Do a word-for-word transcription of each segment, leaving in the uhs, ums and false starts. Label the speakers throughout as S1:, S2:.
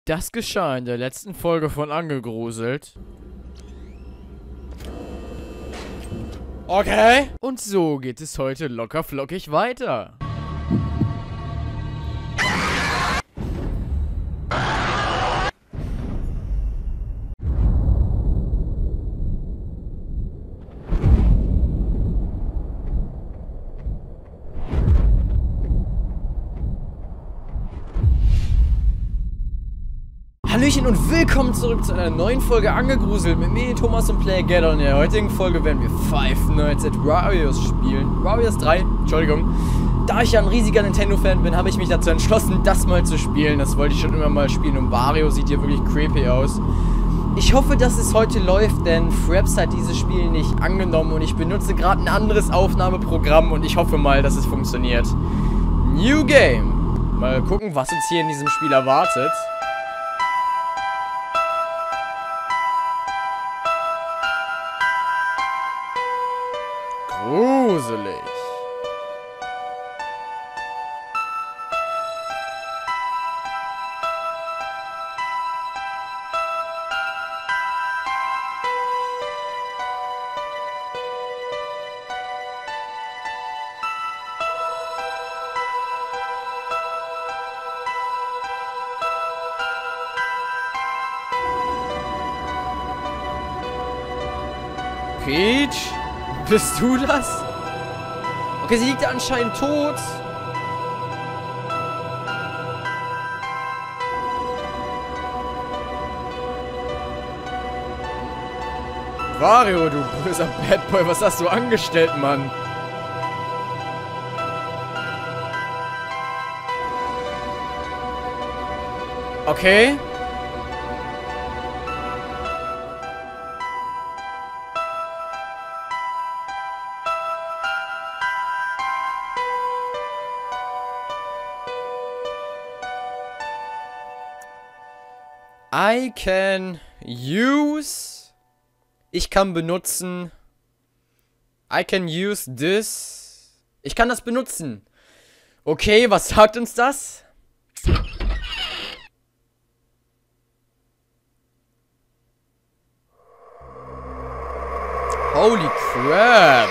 S1: Das geschah in der letzten Folge von Angegruselt. Okay. Und so geht es heute locker flockig weiter. Hallöchen und willkommen zurück zu einer neuen Folge Angegruselt mit mir, Thomas und PlayerGator. Und in der heutigen Folge werden wir Five Nights at Warriors spielen. Warriors drei, Entschuldigung. Da ich ja ein riesiger Nintendo-Fan bin, habe ich mich dazu entschlossen, das mal zu spielen. Das wollte ich schon immer mal spielen und Wario sieht hier wirklich creepy aus. Ich hoffe, dass es heute läuft, denn Fraps hat dieses Spiel nicht angenommen und ich benutze gerade ein anderes Aufnahmeprogramm und ich hoffe mal, dass es funktioniert. New Game. Mal gucken, was uns hier in diesem Spiel erwartet. Gruselig. Peach? Bist du das? Okay, sie liegt ja anscheinend tot. Wario, du böser Bad Boy, was hast du angestellt, Mann? Okay. I can use. Ich kann benutzen. I can use this. Ich kann das benutzen. Okay, was sagt uns das? Holy crap.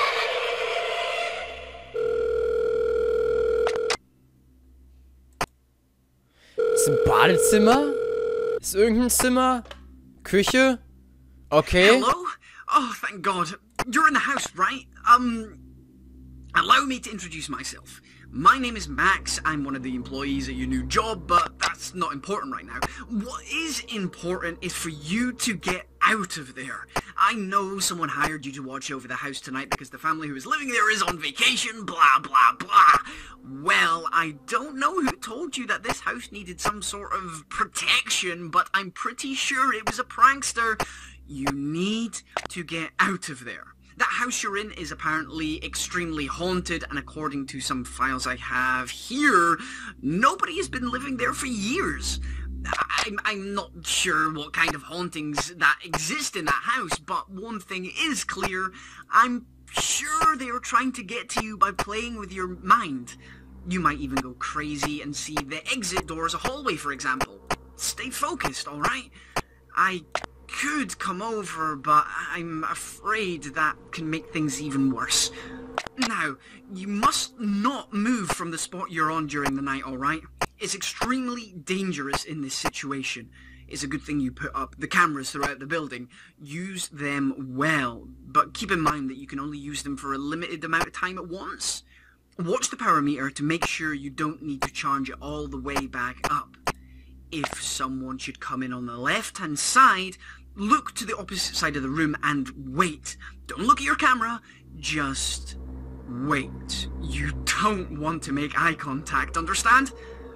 S1: Ist ein Badezimmer? Ist irgendein Zimmer? Küche? Okay.
S2: Hello? Oh, thank God. You're in the house, right? Um, allow me to introduce myself. My name is Max. I'm one of the employees at your new job, but that's not important right now. What is important is for you to get out of there. I know someone hired you to watch over the house tonight because the family who is living there is on vacation, blah, blah, blah. Well, I don't know who told you that this house needed some sort of protection, but I'm pretty sure it was a prankster. You need to get out of there. That house you're in is apparently extremely haunted, and according to some files I have here, nobody has been living there for years. I'm, I'm not sure what kind of hauntings that exist in that house, but one thing is clear. I'm sure they are trying to get to you by playing with your mind. You might even go crazy and see the exit door as a hallway, for example. Stay focused, alright? I could come over, but I'm afraid that can make things even worse. Now, you must not move from the spot you're on during the night, alright? It's extremely dangerous in this situation. It's a good thing you put up the cameras throughout the building. Use them well, but keep in mind that you can only use them for a limited amount of time at once. Watch the power meter to make sure you don't need to charge it all the way back up. If someone should come in on the left-hand side, look to the opposite side of the room and wait. Don't look at your camera, just wait. You don't want to make eye contact, understand?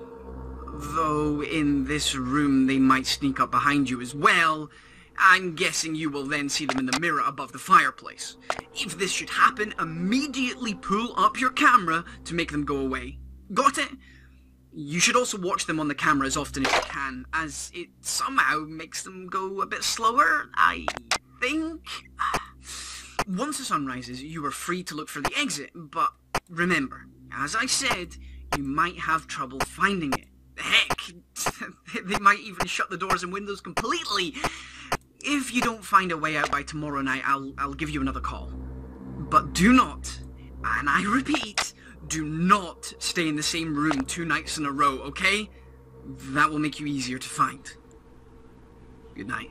S2: Though in this room they might sneak up behind you as well. I'm guessing you will then see them in the mirror above the fireplace. If this should happen, immediately pull up your camera to make them go away. Got it? You should also watch them on the camera as often as you can, as it somehow makes them go a bit slower, I think. Once the sun rises, you are free to look for the exit, but remember, as I said, you might have trouble finding it. Heck, they might even shut the doors and windows completely. If you don't find a way out by tomorrow night, I'll, I'll give you another call. But do not, and I repeat, do not stay in the same room two nights in a row, okay? That will make you easier to find. Good night.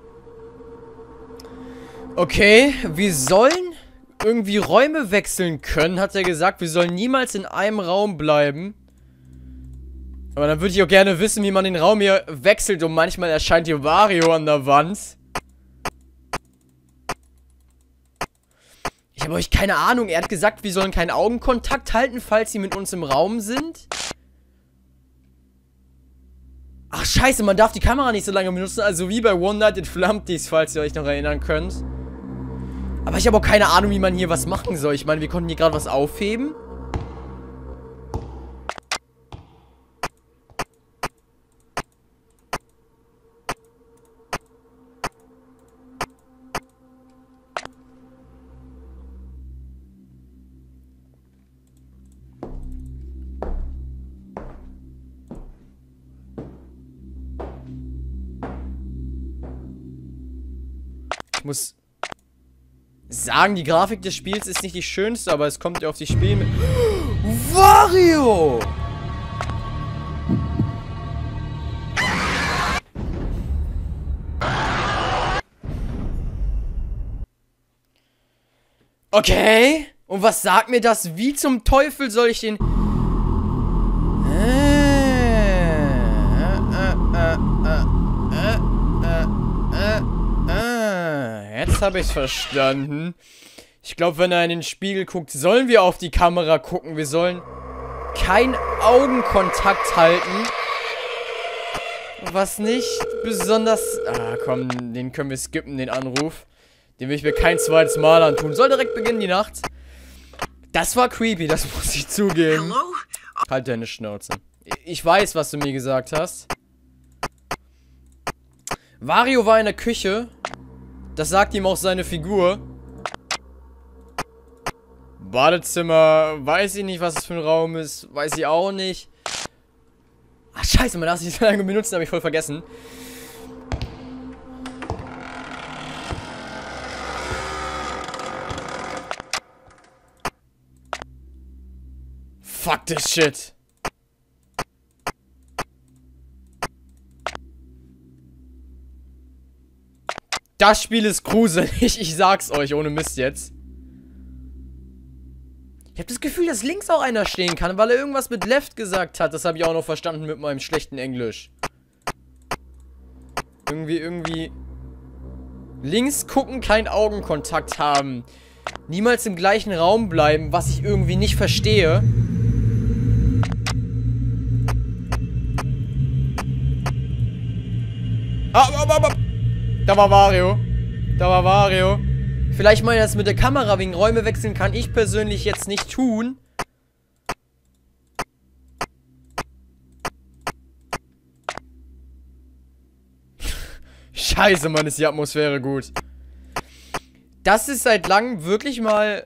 S1: Okay, wir sollen irgendwie Räume wechseln können, hat er gesagt. Wir sollen niemals in einem Raum bleiben. Aber dann würde ich auch gerne wissen, wie man den Raum hier wechselt. Und manchmal erscheint hier Wario an der Wand. Ich habe euch keine Ahnung. Er hat gesagt, wir sollen keinen Augenkontakt halten, falls sie mit uns im Raum sind. Ach scheiße, man darf die Kamera nicht so lange benutzen. Also wie bei One Night at Flumpty's, falls ihr euch noch erinnern könnt. Aber ich habe auch keine Ahnung, wie man hier was machen soll. Ich meine, wir konnten hier gerade was aufheben. Ich muss sagen, die Grafik des Spiels ist nicht die schönste, aber es kommt ja auf die Spiel mit... Wario! Okay. Und was sagt mir das? Wie zum Teufel soll ich den... Jetzt habe ich es verstanden. Ich glaube, wenn er in den Spiegel guckt, sollen wir auf die Kamera gucken. Wir sollen keinen Augenkontakt halten. Was nicht besonders... Ah, komm, den können wir skippen, den Anruf. Den will ich mir kein zweites Mal antun. Soll direkt beginnen, die Nacht. Das war creepy, das muss ich zugeben.
S2: Hello?
S1: Halt deine Schnauze. Ich weiß, was du mir gesagt hast. Wario war in der Küche. Das sagt ihm auch seine Figur. Badezimmer, weiß ich nicht, was es für ein Raum ist. Weiß ich auch nicht. Ach, scheiße, man darf sich so lange benutzen, habe ich voll vergessen. Fuck this shit. Das Spiel ist gruselig, ich sag's euch, ohne Mist jetzt. Ich habe das Gefühl, dass links auch einer stehen kann, weil er irgendwas mit Left gesagt hat. Das habe ich auch noch verstanden mit meinem schlechten Englisch. Irgendwie, irgendwie... Links gucken, keinen Augenkontakt haben. Niemals im gleichen Raum bleiben, was ich irgendwie nicht verstehe. Ah, ah, ah, ah. Da war Wario. Da war Wario. Vielleicht mal das mit der Kamera wegen Räume wechseln kann ich persönlich jetzt nicht tun. Scheiße, Mann, ist die Atmosphäre gut. Das ist seit langem wirklich mal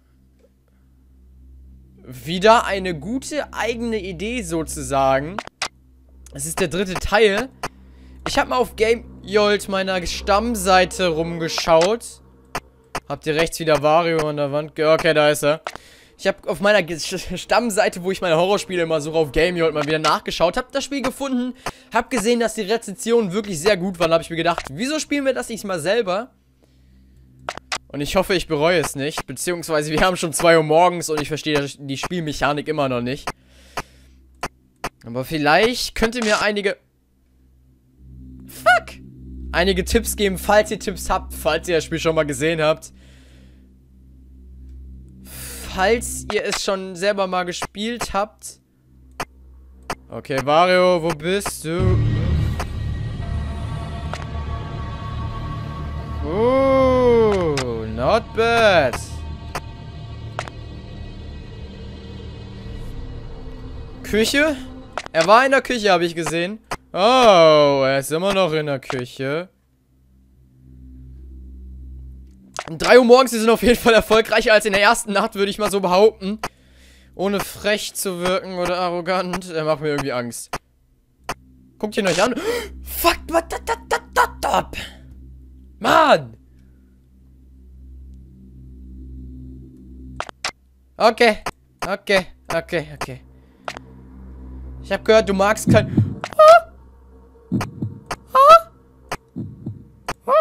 S1: wieder eine gute eigene Idee sozusagen. Es ist der dritte Teil. Ich habe mal auf GameJolt meiner Stammseite rumgeschaut. Habt ihr rechts wieder Wario an der Wand? Okay, da ist er. Ich habe auf meiner Stammseite, wo ich meine Horrorspiele immer suche, auf GameJolt mal wieder nachgeschaut. Hab das Spiel gefunden. Hab gesehen, dass die Rezensionen wirklich sehr gut waren. Habe ich mir gedacht, wieso spielen wir das nicht mal selber? Und ich hoffe, ich bereue es nicht. Beziehungsweise wir haben schon zwei Uhr morgens und ich verstehe die Spielmechanik immer noch nicht. Aber vielleicht könnt ihr mir einige... Fuck! Einige Tipps geben, falls ihr Tipps habt, falls ihr das Spiel schon mal gesehen habt. Falls ihr es schon selber mal gespielt habt. Okay, Wario, wo bist du? Oh, not bad. Küche? Er war in der Küche, habe ich gesehen. Oh, er ist immer noch in der Küche. Um drei Uhr morgens, wir sind auf jeden Fall erfolgreicher als in der ersten Nacht, würde ich mal so behaupten. Ohne frech zu wirken oder arrogant. Er macht mir irgendwie Angst. Guckt ihn euch an. Fuck, what, da, da, da, da, da. Mann! Okay, okay, okay, okay. Ich hab gehört, du magst kein... Ah! Ah! Ah!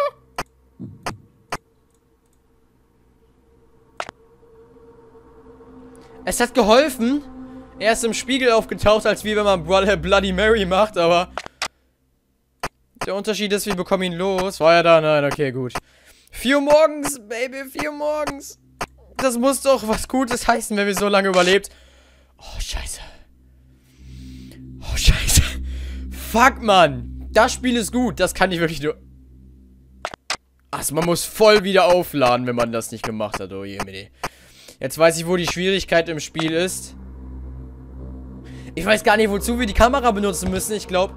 S1: Es hat geholfen. Er ist im Spiegel aufgetaucht, als wie wenn man Bloody Mary macht, aber... Der Unterschied ist, wir bekommen ihn los. War er da? Nein, okay, gut. vier Uhr morgens, Baby, vier Uhr morgens. Das muss doch was Gutes heißen, wenn wir so lange überlebt. Oh, scheiße. Oh, scheiße. Fuck, Mann. Das Spiel ist gut. Das kann ich wirklich nur... Also, man muss voll wieder aufladen, wenn man das nicht gemacht hat. Oh je, Mini. Jetzt weiß ich, wo die Schwierigkeit im Spiel ist. Ich weiß gar nicht, wozu wir die Kamera benutzen müssen. Ich glaube...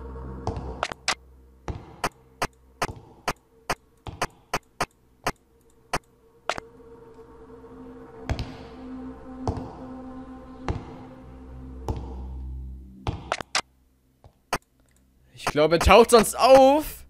S1: Ich glaube, er taucht sonst auf.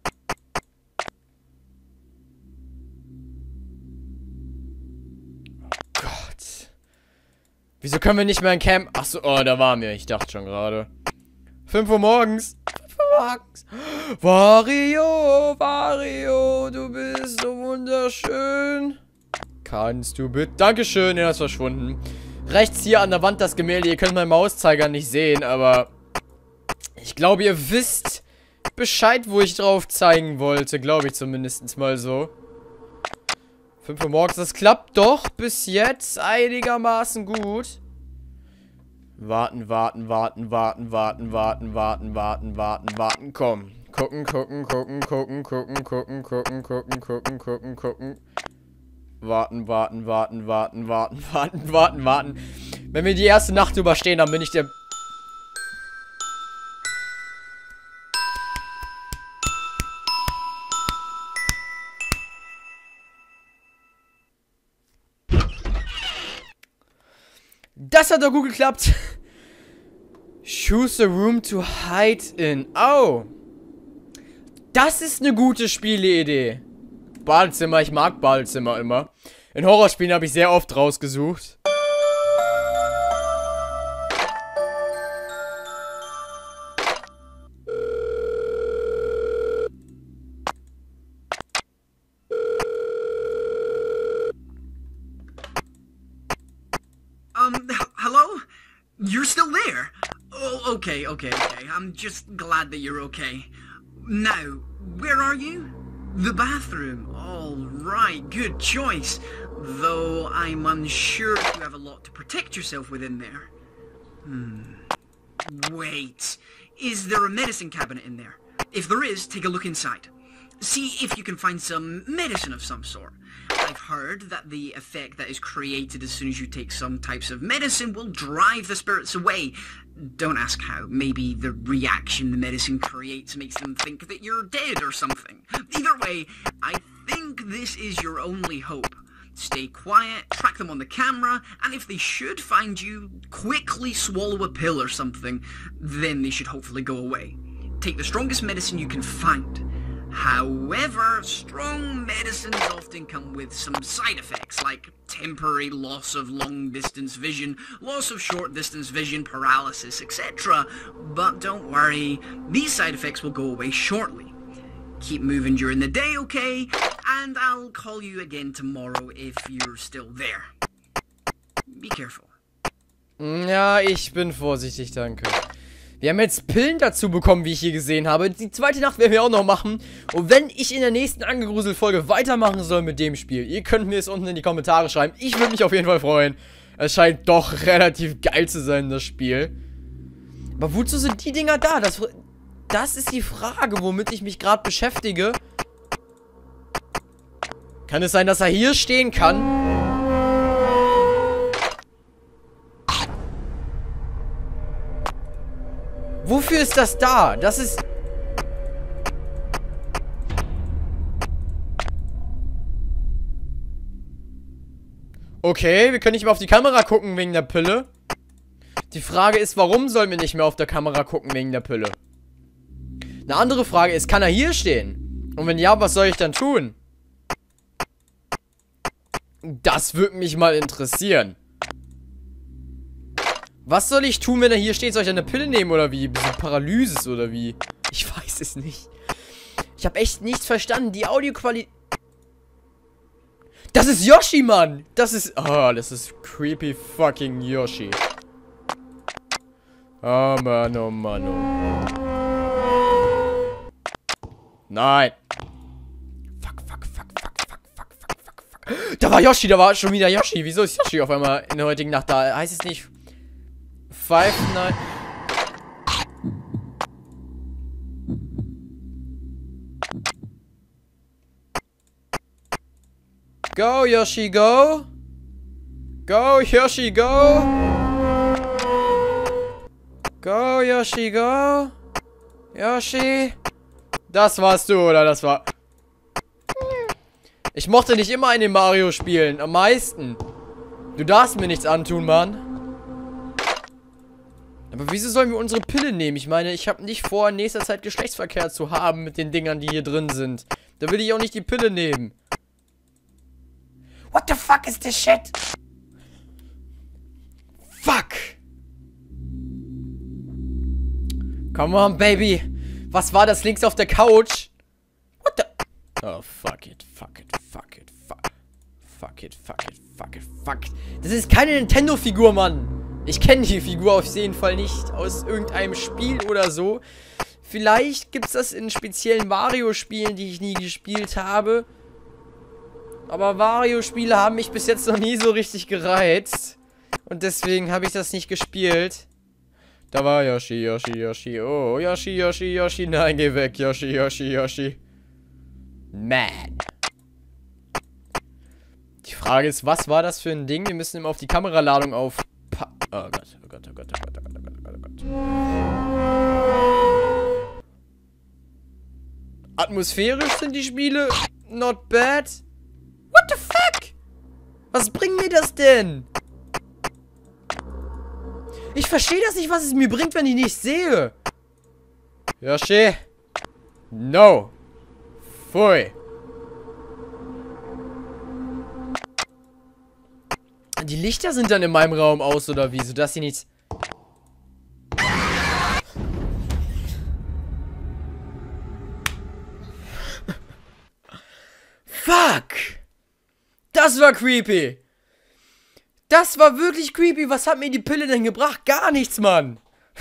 S1: Oh Gott. Wieso können wir nicht mehr in Camp... Achso, oh, da waren wir. Ich dachte schon gerade. fünf Uhr morgens. fünf Uhr morgens. Wario, Wario, du bist so wunderschön. Kannst du bitte... Dankeschön, er ist verschwunden. Rechts hier an der Wand das Gemälde. Ihr könnt meinen Mauszeiger nicht sehen, aber... Ich glaube, ihr wisst Bescheid, wo ich drauf zeigen wollte. Glaube ich zumindest mal so. fünf Uhr morgens, das klappt doch bis jetzt einigermaßen gut. Warten, warten, warten, warten, warten, warten, warten, warten, warten, warten, komm. Gucken, gucken, gucken, gucken, gucken, gucken, gucken, gucken, gucken, gucken, gucken. Warten, warten, warten, warten, warten, warten, warten, warten. Wenn wir die erste Nacht überstehen, dann bin ich der... Das hat doch gut geklappt. Choose a room to hide in. Oh. Das ist eine gute Spieleidee. Badezimmer, ich mag Badezimmer immer. In Horrorspielen habe ich sehr oft rausgesucht.
S2: You're still there? Oh, okay, okay, okay. I'm just glad that you're okay. Now, where are you? The bathroom. All right, good choice. Though I'm unsure if you have a lot to protect yourself within there. Hmm. Wait. Is there a medicine cabinet in there? If there is, take a look inside. See if you can find some medicine of some sort. I've heard that the effect that is created as soon as you take some types of medicine will drive the spirits away. Don't ask how. Maybe the reaction the medicine creates makes them think that you're dead or something. Either way, I think this is your only hope. Stay quiet, track them on the camera, and if they should find you, quickly swallow a pill or something. Then they should hopefully go away. Take the strongest medicine you can find. However, strong medicines often come with some side effects, like temporary loss of long-distance vision, loss of short-distance vision, paralysis, et cetera. But don't worry, these side effects will go away shortly. Keep moving during the day, okay? And I'll call you again tomorrow if you're still there. Be careful.
S1: Ja, ich bin vorsichtig, danke. Wir haben jetzt Pillen dazu bekommen, wie ich hier gesehen habe. Die zweite Nacht werden wir auch noch machen. Und wenn ich in der nächsten Angegruselt-Folge weitermachen soll mit dem Spiel, ihr könnt mir es unten in die Kommentare schreiben. Ich würde mich auf jeden Fall freuen. Es scheint doch relativ geil zu sein, das Spiel. Aber wozu sind die Dinger da? Das, das ist die Frage, womit ich mich gerade beschäftige. Kann es sein, dass er hier stehen kann? Wofür ist das da? Das ist... Okay, wir können nicht mehr auf die Kamera gucken wegen der Pille. Die Frage ist, warum sollen wir nicht mehr auf der Kamera gucken wegen der Pille? Eine andere Frage ist, kann er hier stehen? Und wenn ja, was soll ich dann tun? Das würde mich mal interessieren. Was soll ich tun, wenn er hier steht? Soll ich eine Pille nehmen oder wie? So Paralysis oder wie? Ich weiß es nicht. Ich habe echt nichts verstanden. Die Audioqualität... Das ist Yoshi, Mann! Das ist... Oh, das ist creepy fucking Yoshi. Oh, Mann, oh, Mann, oh. Nein. Fuck, fuck, fuck, fuck, fuck, fuck, fuck, fuck, fuck. Da war Yoshi, da war schon wieder Yoshi. Wieso ist Yoshi auf einmal in der heutigen Nacht da? Heißt es nicht... Five Nights... Go, Yoshi, go! Go, Yoshi, go! Go, Yoshi, go! Yoshi! Das warst du, oder? Das war... Ich mochte nicht immer in den Mario-Spielen. Am meisten. Du darfst mir nichts antun, Mann. Aber wieso sollen wir unsere Pille nehmen? Ich meine, ich habe nicht vor, in nächster Zeit Geschlechtsverkehr zu haben mit den Dingern, die hier drin sind. Da will ich auch nicht die Pille nehmen. What the fuck is this shit? Fuck! Come on, baby! Was war das links auf der Couch? What the... Oh, fuck it, fuck it, fuck it, fuck... Fuck it, fuck it, fuck it, fuck it. Das ist keine Nintendo-Figur, Mann! Ich kenne die Figur auf jeden Fall nicht aus irgendeinem Spiel oder so. Vielleicht gibt es das in speziellen Mario-Spielen, die ich nie gespielt habe. Aber Mario-Spiele haben mich bis jetzt noch nie so richtig gereizt. Und deswegen habe ich das nicht gespielt. Da war Yoshi, Yoshi, Yoshi. Oh, Yoshi, Yoshi, Yoshi. Nein, geh weg, Yoshi, Yoshi, Yoshi. Man. Die Frage ist, was war das für ein Ding? Wir müssen immer auf die Kameraladung auf... Oh Gott, oh Gott, oh Gott, oh Gott, oh Gott, oh Gott, oh Gott, oh Gott. Atmosphärisch sind die Spiele not bad. What the fuck? Was bringt mir das denn? Ich verstehe das nicht, was es mir bringt, wenn ich nicht sehe. Yoshi. No. Pfui. Die Lichter sind dann in meinem Raum aus, oder wie? Sodass sie nichts... Fuck! Das war creepy! Das war wirklich creepy! Was hat mir die Pille denn gebracht? Gar nichts, Mann!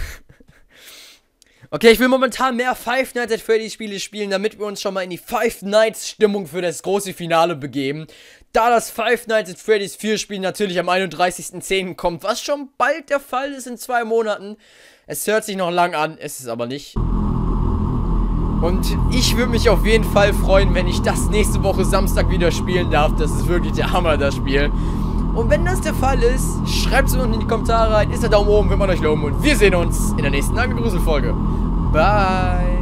S1: Okay, ich will momentan mehr Five Nights at Freddy's Spiele spielen, damit wir uns schon mal in die Five Nights Stimmung für das große Finale begeben. Da das Five Nights at Freddy's vier Spiel natürlich am einunddreißigsten zehnten kommt, was schon bald der Fall ist in zwei Monaten. Es hört sich noch lang an, ist es aber nicht. Und ich würde mich auf jeden Fall freuen, wenn ich das nächste Woche Samstag wieder spielen darf. Das ist wirklich der Hammer, das Spiel. Und wenn das der Fall ist, schreibt es unten in die Kommentare rein. Ist der Daumen oben, wenn man euch loben. Und wir sehen uns in der nächsten Angegruselt-Folge. Bye.